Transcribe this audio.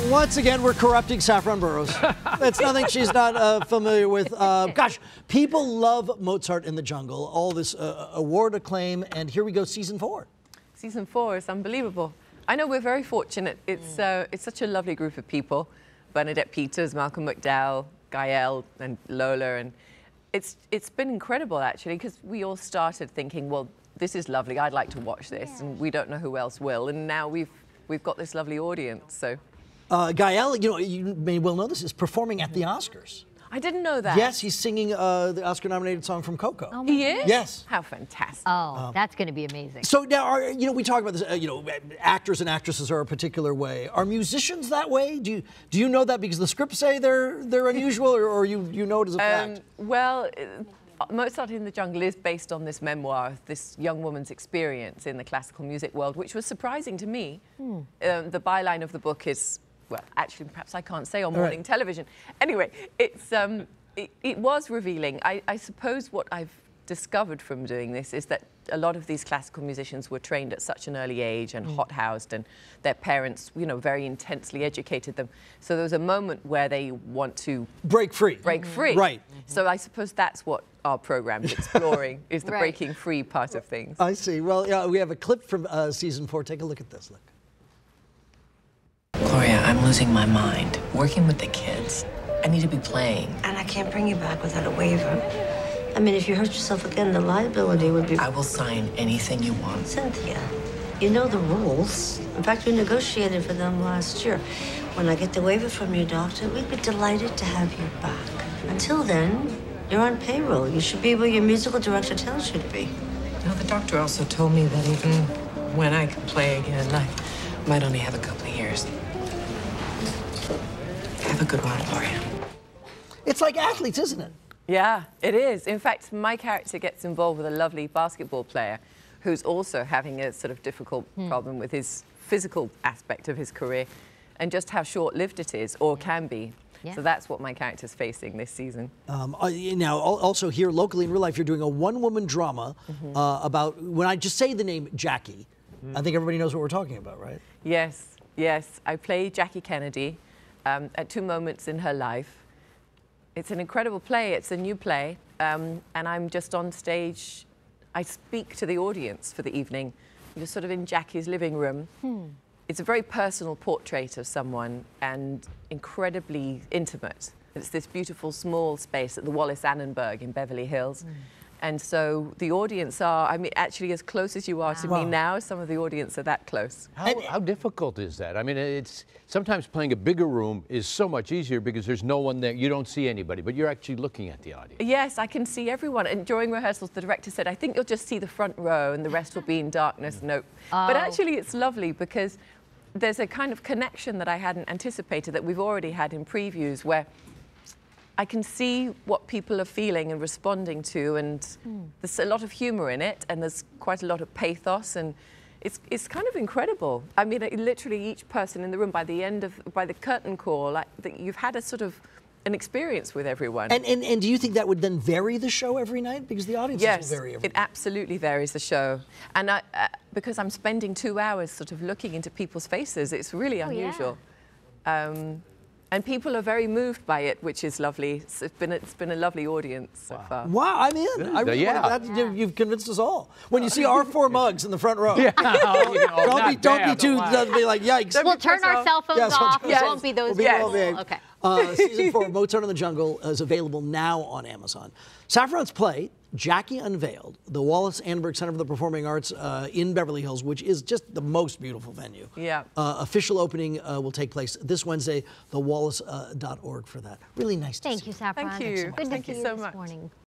Once again, we're corrupting Saffron Burrows. That's nothing she's not familiar with. Gosh, people love Mozart in the Jungle, all this award acclaim, and here we go, season 4. Season 4 is unbelievable. I know we're very fortunate. It's such a lovely group of people. Bernadette Peters, Malcolm McDowell, Gael, and Lola, and it's been incredible actually, because we all started thinking, well, this is lovely. I'd like to watch this, and we don't know who else will. And now we've got this lovely audience. So, Gael, you may well know this, is performing at the Oscars. I didn't know that. Yes, he's singing the Oscar-nominated song from Coco. Oh, he is? Yes. How fantastic. Oh, that's going to be amazing. So now, we talk about this, actors and actresses are a particular way. Are musicians that way? Do you know that because the scripts say they're unusual, or you know it as a fact? Well, Mozart in the Jungle is based on this memoir, this young woman's experience in the classical music world, which was surprising to me. The byline of the book is, well, actually, perhaps I can't say on morning television. Anyway, it was revealing. I suppose what I've discovered from doing this is that a lot of these classical musicians were trained at such an early age and hot-housed, and their parents, very intensely educated them. So there was a moment where they want to break free. Right. So I suppose that's what our program is exploring, is the breaking free part of things. I see. Well, yeah, we have a clip from season 4. Take a look at this. Look. Gloria, I'm losing my mind. Working with the kids. I need to be playing. And I can't bring you back without a waiver. I mean, if you hurt yourself again, the liability would be... I will sign anything you want. Cynthia, you know the rules. In fact, we negotiated for them last year. When I get the waiver from your doctor, we'd be delighted to have you back. Until then, you're on payroll. You should be where your musical director tells you to be. The doctor also told me that even when I can play again, I might only have a couple of years. Have a good one, Gloria. It's like athletes, isn't it? Yeah, it is. In fact, my character gets involved with a lovely basketball player who's also having a sort of difficult problem with his physical aspect of his career, and just how short-lived it is, or can be. So that's what my character's facing this season. Now, also here locally in real life, you're doing a one-woman drama about, when I just say the name Jackie, I think everybody knows what we're talking about, right? Yes, yes. I play Jackie Kennedy at 2 moments in her life. It's an incredible play. It's a new play, and I'm just on stage. I speak to the audience for the evening. You're sort of in Jackie's living room. It's a very personal portrait of someone, and incredibly intimate. It's this beautiful small space at the Wallis Annenberg in Beverly Hills. And so the audience are, I mean, actually as close as you are to me now, some of the audience are that close. How difficult is that? I mean, it's sometimes playing a bigger room is so much easier because there's no one there. You don't see anybody, but you're actually looking at the audience. Yes, I can see everyone. And during rehearsals, the director said, I think you'll just see the front row and the rest will be in darkness. Nope. But actually, it's lovely because there's a kind of connection that I hadn't anticipated that we've already had in previews, where I can see what people are feeling and responding to, and there's a lot of humor in it, and there's quite a lot of pathos, and it's kind of incredible. I mean, literally each person in the room, by the curtain call, you've had a sort of an experience with everyone. And do you think that would then vary the show every night? Because the audience will vary every night. It absolutely varies the show. And because I'm spending 2 hours sort of looking into people's faces, it's really unusual. And people are very moved by it, which is lovely. It's been a lovely audience so far. Wow, I'm in. I really you've convinced us all. When you see our 4 mugs in the front row, don't be too like, yikes. We'll turn our cell phones off. It won't be those people. Okay. Season 4 of Mozart in the Jungle is available now on Amazon. Saffron's play, Jackie Unveiled, the Wallis Annenberg Center for the Performing Arts in Beverly Hills, which is just the most beautiful venue. Official opening will take place this Wednesday, thewallis.org for that. Really nice to see you. Thank you, Saffron. Thank you. Good to see you so this much. morning.